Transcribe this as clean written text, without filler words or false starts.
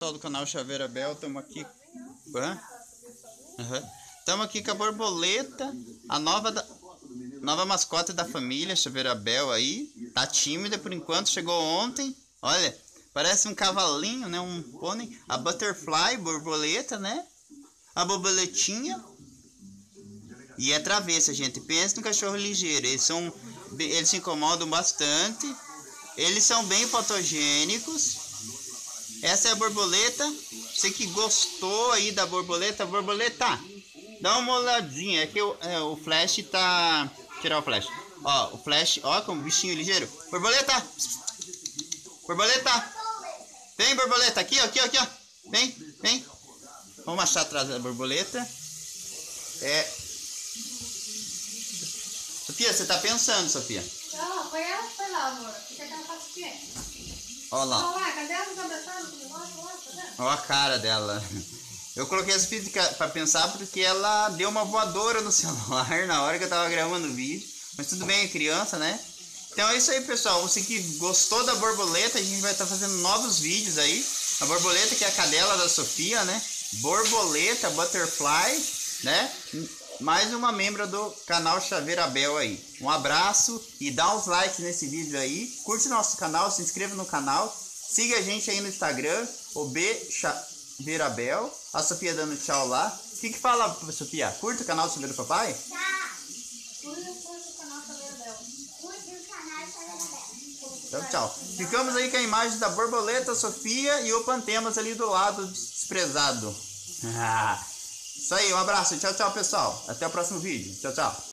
Pessoal do canal Chaveira Bel, estamos aqui. Estamos aqui com a borboleta, a nova mascote da família Chaveira Bel aí. Tá tímida por enquanto, chegou ontem. Olha, parece um cavalinho, né? Um pônei. A butterfly, borboleta, né? A borboletinha. E é travessa, gente. Pensa no cachorro ligeiro. Eles se incomodam bastante. Eles são bem fotogênicos. Essa é a borboleta. Você que gostou aí da borboleta, dá uma olhadinha. É que o flash tá... Tirar o flash. Ó, o flash, ó, como bichinho ligeiro. Borboleta! Borboleta! Vem, borboleta, aqui, ó. Vem. Vamos achar atrás da borboleta. Sofia, você tá pensando, Sofia? Não, foi ela que foi lá, amor. Fica que ela faz o quê? Ó lá. Olha lá, cadê ela cabeçada? Ó a cara dela. Eu coloquei essa física pra pensar porque ela deu uma voadora no celular na hora que eu tava gravando o vídeo. Mas tudo bem, é criança, né? Então é isso aí, pessoal. Você que gostou da borboleta, a gente vai estar fazendo novos vídeos aí. A borboleta, que é a cadela da Sofia, né? Borboleta, butterfly, né? Mais uma membro do canal Chaveira Bel aí. Um abraço e dá uns likes nesse vídeo aí. Curte nosso canal, se inscreva no canal. Siga a gente aí no Instagram, o B Chaveira Bel. A Sofia dando tchau lá. O que fala, Sofia? Curta o canal do Chaveiro Papai? Tá. Curta o canal Chaveira Bel. Curta o canal Chaveira Bel. Então, tchau. Ficamos aí com a imagem da borboleta, Sofia e o Pantemas ali do lado, desprezado. Isso aí, um abraço. Tchau, pessoal. Até o próximo vídeo. Tchau.